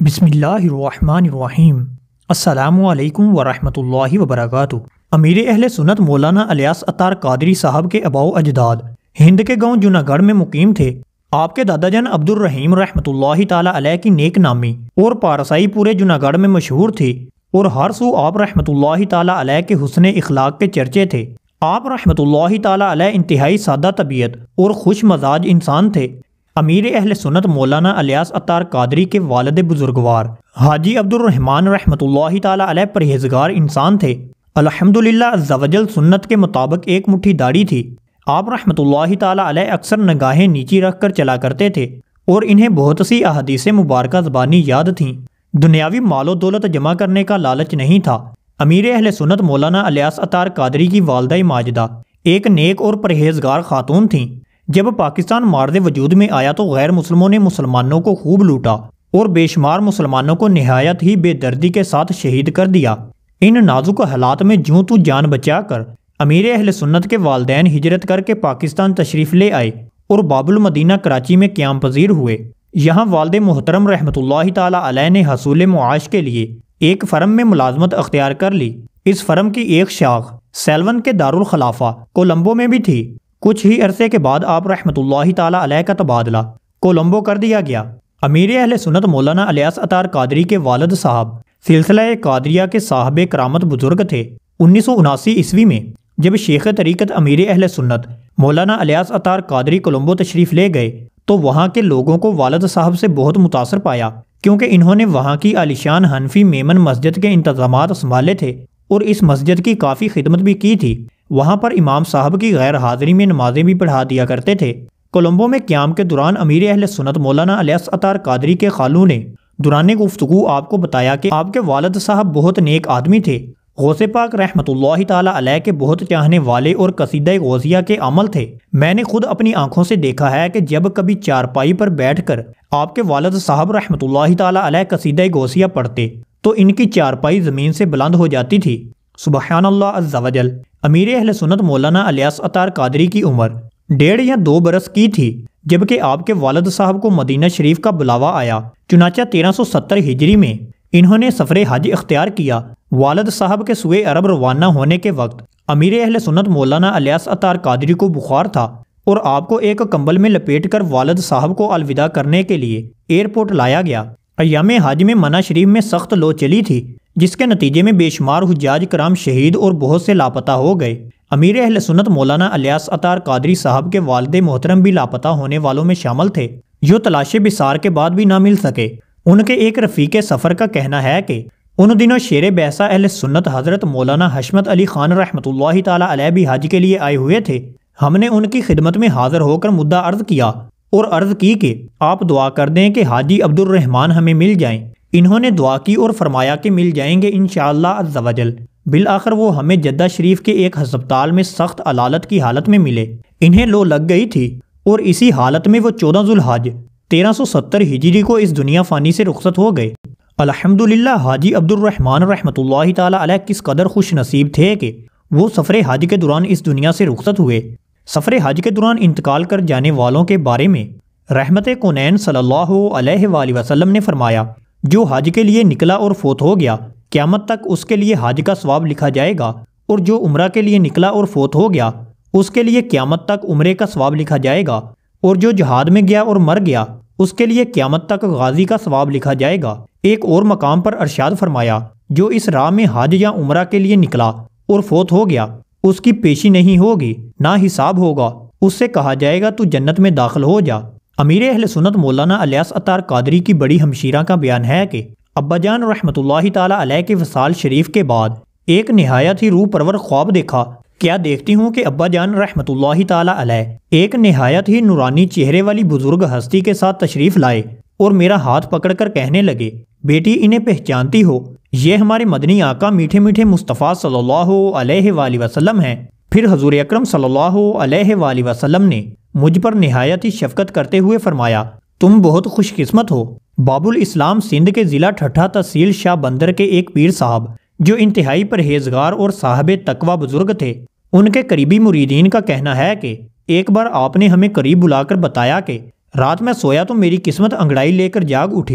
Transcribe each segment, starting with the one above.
بسم اللہ الرحمن الرحیم۔ السلام علیکم ورحمۃ اللہ وبرکاتہ۔ امیر اہل سنت مولانا الیاس عطار قادری صاحب کے آباء و اجداد ہند کے گاؤں جوناگڑھ میں مقیم تھے۔ آپ کے دادا جان عبد الرحیم رحمۃ اللہ تعالی علیہ کی نیک نامی اور پارسائی پورے جوناگڑھ میں مشہور تھی، اور ہر سو آپ رحمۃ اللہ تعالی علیہ کے حسن اخلاق کے چرچے تھے۔ آپ رحمۃ اللہ تعالی علیہ انتہائی سادہ طبیعت اور خوش مزاج انسان تھے۔ امیر اہل سنت مولانا الیاس عطار قادری کے والد بزرگوار حاجی عبد الرحمن رحمۃ اللہ تعالی علیہ پرہیزگار انسان تھے۔ الحمدللہ عز و جل سنت کے مطابق ایک مٹھی داڑھی تھی۔ آپ رحمۃ اللہ تعالی علیہ اکثر نگاہیں نیچی رکھ کر چلا کرتے تھے، اور انہیں بہت سی احادیث مبارکہ زبانی یاد تھیں۔ دنیاوی مال و دولت جمع کرنے کا لالچ نہیں تھا۔ امیر اہل سنت مولانا الیاس عطار قادری کی والدہ ماجدہ ایک نیک اور پرہیزگار خاتون تھیں۔ جب پاکستان مارد وجود میں آیا تو غیر مسلموں نے مسلمانوں کو خوب لوٹا اور بے شمار مسلمانوں کو نہایت ہی بے دردی کے ساتھ شہید کر دیا۔ ان نازک حالات میں جوں تو جان بچا کر امیر اہل سنت کے والدین ہجرت کر کے پاکستان تشریف لے آئے اور باب المدینہ کراچی میں قیام پذیر ہوئے۔ یہاں والد محترم رحمۃ اللہ تعالی علیہ نے حصول معاش کے لیے ایک فرم میں ملازمت اختیار کر لی۔ اس فرم کی ایک شاخ سیلون کے دارالخلافہ کولمبو میں بھی تھی۔ کچھ ہی عرصے کے بعد آپ رحمۃ اللہ تعالی علیہ کا تبادلہ کولمبو کر دیا گیا۔ امیر اہل سنت مولانا الیاس عطار قادری کے والد صاحب سلسلہ قادریہ کے صاحب کرامت بزرگ تھے۔ 1979 عیسوی میں جب شیخ طریقت امیر اہل سنت مولانا الیاس عطار قادری کولمبو تشریف لے گئے تو وہاں کے لوگوں کو والد صاحب سے بہت متاثر پایا، کیونکہ انہوں نے وہاں کی عالیشان حنفی میمن مسجد کے انتظامات سنبھالے تھے اور اس مسجد کی کافی خدمت بھی کی تھی۔ وہاں پر امام صاحب کی غیر حاضری میں نمازیں بھی پڑھا دیا کرتے تھے۔ کولمبو میں قیام کے دوران امیر اہل سنت مولانا الیاس عطار قادری کے خالو نے دوران گفتگو آپ کو بتایا کہ آپ کے والد صاحب بہت نیک آدمی تھے، غوث پاک رحمۃ اللہ تعالی علیہ کے بہت چاہنے والے اور قصیدہ غوثیہ کے عمل تھے۔ میں نے خود اپنی آنکھوں سے دیکھا ہے کہ جب کبھی چارپائی پر بیٹھ کر آپ کے والد صاحب رحمۃ اللہ تعالی علیہ قصیدہ غوثیہ پڑھتے تو ان کی چارپائی زمین سے بلند ہو جاتی تھی۔ سبحان اللہ عز و جل۔ امیر اہل سنت مولانا الیاس عطار قادری کی عمر 1.5 یا 2 برس کی تھی جبکہ آپ کے والد صاحب کو مدینہ شریف کا بلاوا آیا۔ چنانچہ 1370 ہجری میں انہوں نے سفر حج اختیار کیا۔ والد صاحب کے سوئے عرب روانہ ہونے کے وقت امیر اہل سنت مولانا الیاس عطار قادری کو بخار تھا، اور آپ کو ایک کمبل میں لپیٹ کر والد صاحب کو الوداع کرنے کے لیے ایئرپورٹ لایا گیا۔ ایام حج میں منہ شریف میں سخت لو چلی تھی، جس کے نتیجے میں بے شمار حجاج کرام شہید اور بہت سے لاپتہ ہو گئے۔ امیر اہل سنت مولانا الیاس عطار قادری صاحب کے والد محترم بھی لاپتہ ہونے والوں میں شامل تھے، جو تلاش بسار کے بعد بھی نہ مل سکے۔ ان کے ایک رفیق سفر کا کہنا ہے کہ ان دنوں شیر بحثہ اہل سنت حضرت مولانا حشمت علی خان رحمۃ اللہ تعالی علیہ بھی حج کے لیے آئے ہوئے تھے۔ ہم نے ان کی خدمت میں حاضر ہو کر مدعا عرض کیا اور عرض کی کہ آپ دعا کر دیں کہ حاجی عبد الرحمن ہمیں مل جائیں۔ انہوں نے دعا کی اور فرمایا کہ مل جائیں گے انشاءاللہ عز و جل۔ بالآخر وہ ہمیں جدہ شریف کے ایک ہسپتال میں سخت علالت کی حالت میں ملے۔ انہیں لو لگ گئی تھی، اور اسی حالت میں وہ 14 ذوالحج 1370 ہجری کو اس دنیا فانی سے رخصت ہو گئے۔ الحمدللہ حاجی عبد الرحمن رحمۃ اللہ تعالی علیہ کس قدر خوش نصیب تھے کہ وہ سفر حج کے دوران اس دنیا سے رخصت ہوئے۔ سفر حج کے دوران انتقال کر جانے والوں کے بارے میں رحمت کونین صلی اللہ علیہ وآلہ وسلم نے فرمایا، جو حج کے لیے نکلا اور فوت ہو گیا، قیامت تک اس کے لیے حج کا ثواب لکھا جائے گا، اور جو عمرہ کے لیے نکلا اور فوت ہو گیا اس کے لیے قیامت تک عمرے کا ثواب لکھا جائے گا، اور جو جہاد میں گیا اور مر گیا اس کے لیے قیامت تک غازی کا ثواب لکھا جائے گا۔ ایک اور مقام پر ارشاد فرمایا، جو اس راہ میں حج یا عمرہ کے لیے نکلا اور فوت ہو گیا اس کی پیشی نہیں ہوگی، نہ حساب ہوگا، اس سے کہا جائے گا تو جنت میں داخل ہو جا۔ امیر اہل سنت مولانا الیاس عطار قادری کی بڑی ہمشیرہ کا بیان ہے کہ ابا جان رحمۃ اللہ تعالی علیہ کے وصال شریف کے بعد ایک نہایت ہی روح پرور خواب دیکھا۔ کیا دیکھتی ہوں کہ ابا جان رحمۃ اللہ تعالی علیہ ایک نہایت ہی نورانی چہرے والی بزرگ ہستی کے ساتھ تشریف لائے اور میرا ہاتھ پکڑ کر کہنے لگے، بیٹی انہیں پہچانتی ہو؟ یہ ہمارے مدنی آقا میٹھے میٹھے مصطفیٰ صلی اللہ علیہ وآلہ وسلم ہیں۔ پھر حضور اکرم صلی اللہ علیہ وآلہ وسلم نے مجھ پر نہایت ہی شفقت کرتے ہوئے فرمایا، تم بہت خوش قسمت ہو۔ باب الاسلام سندھ کے ضلع ٹھٹھہ تحصیل شاہ بندر کے ایک پیر صاحب جو انتہائی پرہیزگار اور صاحب تقوی بزرگ تھے، ان کے قریبی مریدین کا کہنا ہے کہ ایک بار آپ نے ہمیں قریب بلا کر بتایا کہ رات میں سویا تو میری قسمت انگڑائی لے کر جاگ اٹھی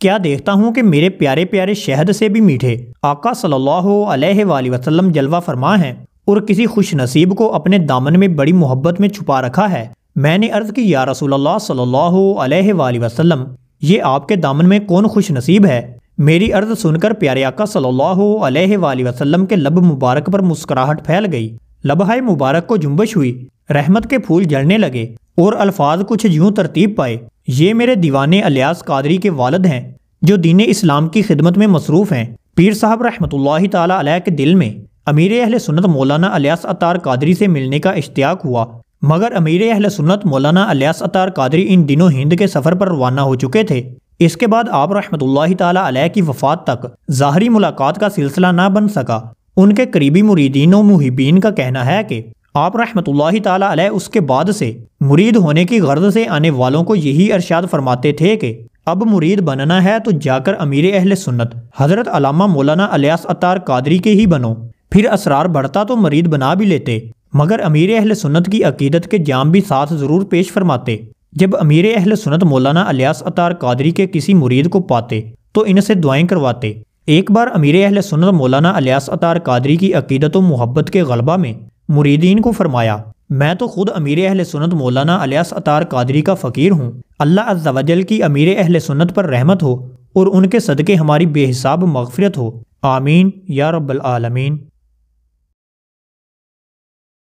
کیا دیکھتا ہوں کہ میرے پیارے پیارے شہد سے بھی میٹھے آقا صلی اللہ علیہ وآلہ وسلم جلوہ فرما ہیں اور کسی خوش نصیب کو اپنے دامن میں بڑی محبت میں چھپا رکھا ہے۔ میں نے عرض کی یا رسول اللہ صلی اللہ علیہ وآلہ وسلم، یہ آپ کے دامن میں کون خوش نصیب ہے؟ میری عرض سن کر پیارے آقا صلی اللہ علیہ وآلہ وسلم کے لب مبارک پر مسکراہٹ پھیل گئی، لبہائے مبارک کو جنبش ہوئی، رحمت کے پھول جھڑنے لگے اور الفاظ کچھ یوں ترتیب پائے: یہ میرے دیوانے الیاس قادری کے والد ہیں جو دین اسلام کی خدمت میں مصروف ہیں۔ پیر صاحب رحمۃ اللہ تعالی علیہ کے دل میں امیر اہل سنت مولانا الیاس عطار قادری سے ملنے کا اشتیاق ہوا، مگر امیر اہل سنت مولانا الیاس عطار قادری ان دنوں ہند کے سفر پر روانہ ہو چکے تھے۔ اس کے بعد آپ رحمۃ اللہ تعالی علیہ کی وفات تک ظاہری ملاقات کا سلسلہ نہ بن سکا۔ ان کے قریبی مریدین و محبین کا کہنا ہے کہ آپ رحمۃ اللہ تعالی علیہ اس کے بعد سے مرید ہونے کی غرض سے آنے والوں کو یہی ارشاد فرماتے تھے کہ اب مرید بننا ہے تو جا کر امیر اہل سنت حضرت علامہ مولانا الیاس عطار قادری کے ہی بنو، پھر اسرار بڑھتا تو مرید بنا بھی لیتے، مگر امیر اہل سنت کی عقیدت کے جام بھی ساتھ ضرور پیش فرماتے۔ جب امیر اہل سنت مولانا الیاس عطار قادری کے کسی مرید کو پاتے تو ان سے دعائیں کرواتے۔ ایک بار امیر اہل سنت مولانا الیاس عطار قادری کی عقیدت و محبت کے غلبہ میں مریدین کو فرمایا: میں تو خود امیر اہل سنت مولانا الیاس عطار قادری کا فقیر ہوں، اللہ عز و جل کی امیر اہل سنت پر رحمت ہو اور ان کے صدقے ہماری بے حساب مغفرت ہو، آمین یا رب العالمین۔